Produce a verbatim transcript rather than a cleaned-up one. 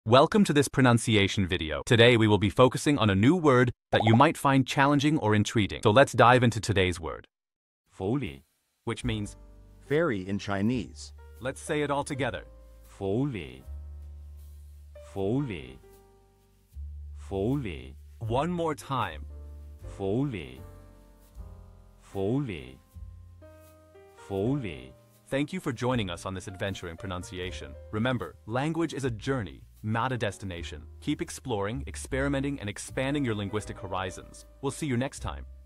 Welcome to this pronunciation video. Today we will be focusing on a new word that you might find challenging or intriguing. So let's dive into today's word, Ferry, which means, ferry in Chinese. let's say it all together. Ferry, ferry, ferry, One more time. ferry, ferry, ferry. Thank you for joining us on this adventure in pronunciation. Remember, language is a journey, not a destination. Keep exploring, experimenting, and expanding your linguistic horizons. We'll see you next time.